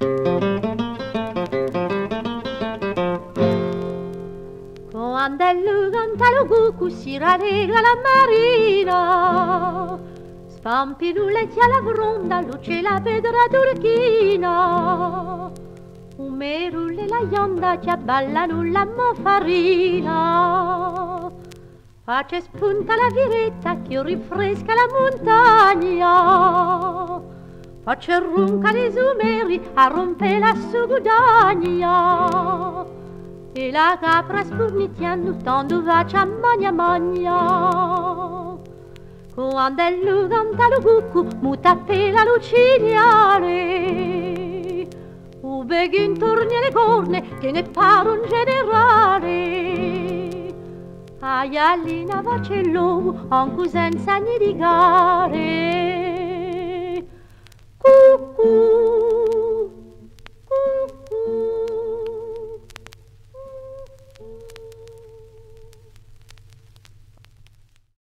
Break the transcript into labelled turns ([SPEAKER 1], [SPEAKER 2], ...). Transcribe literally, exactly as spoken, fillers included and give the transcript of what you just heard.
[SPEAKER 1] Quando il cantalucucu si rallegra la marina, spampinuletti alla fronda, luce la pedra turchina, un merulle e la ionda che abballano la mofarina. Face spunta la viretta che rinfresca la montagna, face ronca le sumeri a rompe la sugudagna, e la capra spurnitiano tanto vacia a magna magna. Quando è l'uganta lo cuccu muta per la lucidiare, u beghin torni alle corne che ne pare un generale. Aialina vacello anche senza nidigare. Cucù.